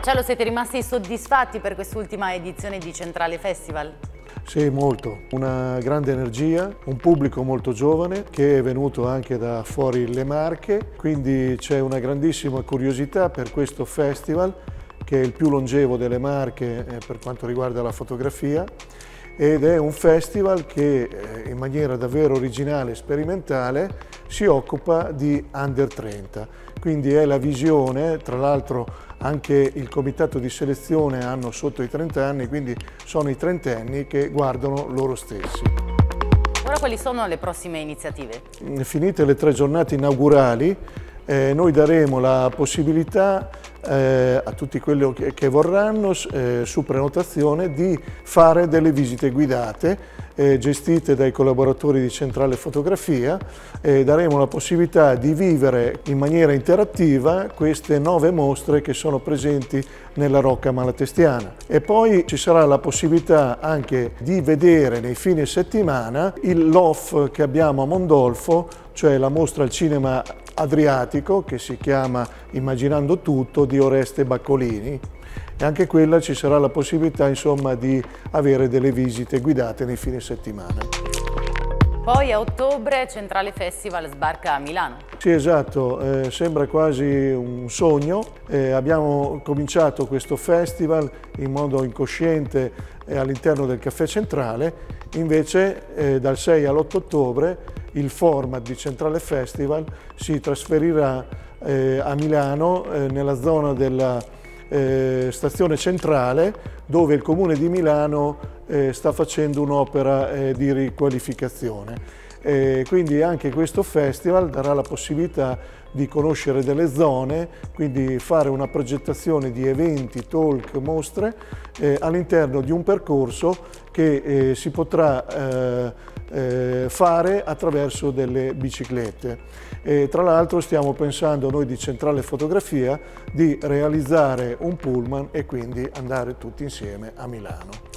Marcello, siete rimasti soddisfatti per quest'ultima edizione di Centrale Festival? Sì, molto. Una grande energia, un pubblico molto giovane che è venuto anche da fuori le Marche, quindi c'è una grandissima curiosità per questo festival che è il più longevo delle Marche per quanto riguarda la fotografia, ed è un festival che in maniera davvero originale e sperimentale si occupa di under 30. Quindi è la visione, tra l'altro anche il comitato di selezione hanno sotto i 30 anni, quindi sono i trentenni che guardano loro stessi. Ora quali sono le prossime iniziative? Finite le 3 giornate inaugurali, noi daremo la possibilità a tutti quelli che vorranno su prenotazione di fare delle visite guidate gestite dai collaboratori di Centrale Fotografia. Daremo la possibilità di vivere in maniera interattiva queste 9 mostre che sono presenti nella Rocca Malatestiana, e poi ci sarà la possibilità anche di vedere nei fine settimana il LOF che abbiamo a Mondolfo, cioè la mostra al cinema Adriatico che si chiama Immaginando tutto di Oreste Baccolini, e anche quella ci sarà la possibilità insomma di avere delle visite guidate nei fine settimana. Poi a ottobre Centrale Festival sbarca a Milano. Sì, esatto, sembra quasi un sogno. Abbiamo cominciato questo festival in modo incosciente all'interno del Caffè Centrale, invece dal 6 all'8 ottobre il format di Centrale Festival si trasferirà a Milano, nella zona della stazione centrale, dove il Comune di Milano sta facendo un'opera di riqualificazione. Quindi anche questo festival darà la possibilità di conoscere delle zone, quindi fare una progettazione di eventi, talk, mostre all'interno di un percorso che si potrà fare attraverso delle biciclette. Tra l'altro stiamo pensando noi di Centrale Fotografia di realizzare un pullman e quindi andare tutti insieme a Milano.